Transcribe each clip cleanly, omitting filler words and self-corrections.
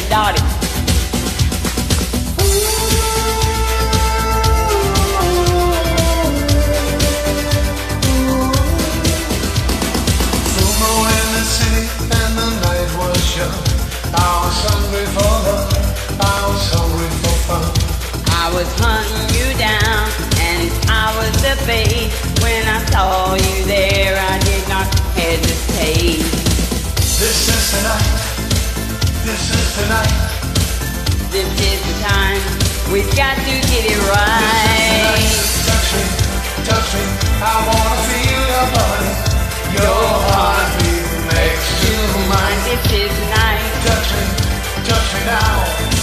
Dottie. I was hungry for love, I was hungry for fun. I was hunting you down, and I was the bait. When I saw you there, I did not hesitate. This is the night, this is the night. This is the time, we've got to get it right. Touch me, touch me, I wanna feel your body. Your heartbeat next to mine. This is the night. Touch me now.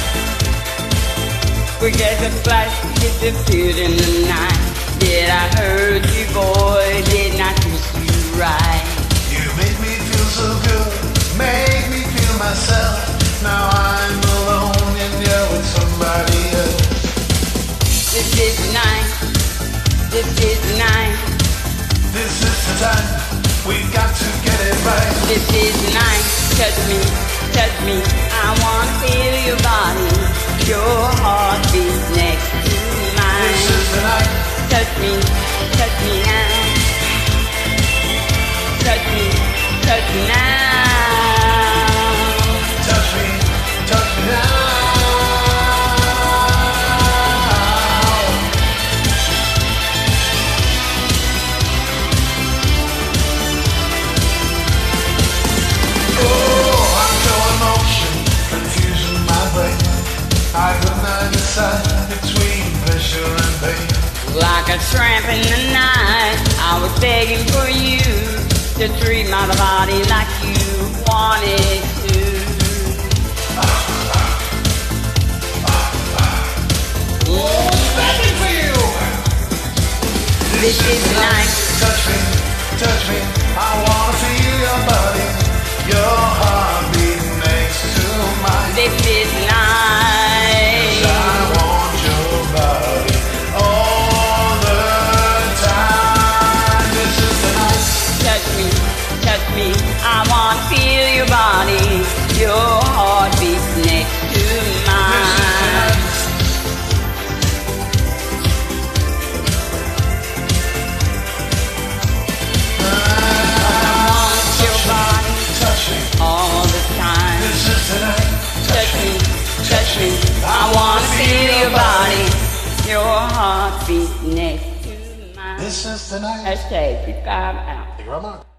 We get the flash, disappeared in the night. Did I hurt you, boy? Did not treat you right? You made me feel so good, made me feel myself. Now I'm alone and you're with somebody else. This is the night. This is the night. This is the time. We've got to get it right. This is the night. Touch me, touch me. I wanna feel your body. Your heartbeat next to mine. This is the night. Touch me now. Touch me now. Touch me now. I could not decide between pleasure and pain. Like a tramp in the night, I was begging for you to treat my body like you wanted to. Begging for you. This is the night. Touch me, I wanna feel your body. Your heartbeat next to mine. This is the night. I want to feel your body, your heartbeat next to mine. I want your body, touch me all the time. This is the night. Touch me. I want to feel your body, your heartbeat next to mine. This is the night. Hashtag 55 out. Thank you very much.